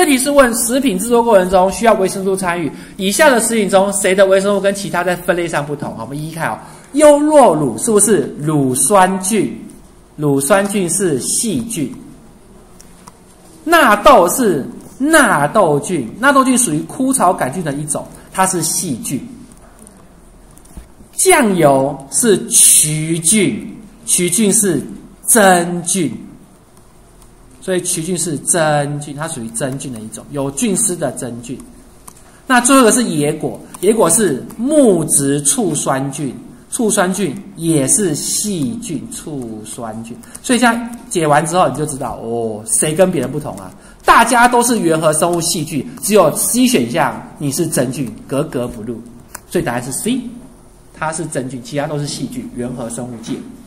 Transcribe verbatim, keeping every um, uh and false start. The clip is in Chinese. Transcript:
这题是问食品制作过程中需要维生素参与，以下的食品中谁的维生素跟其他在分类上不同？好，我们一一看哦，优酪乳是不是乳酸菌？乳酸菌是细菌。纳豆是纳豆菌，纳豆菌属于枯草杆菌的一种，它是细菌。酱油是曲菌，曲菌是真菌。所以曲菌是真菌，它属于真菌的一种，有菌丝的真菌。那最后一个是野果，野果是木质醋酸菌，醋酸菌也是细菌，醋酸菌。所以这样解完之后，你就知道哦，谁跟别人不同啊？大家都是原核生物细菌，只有 C 选项你是真菌，格格不入。所以答案是 C， 它是真菌，其他都是细菌，原核生物界。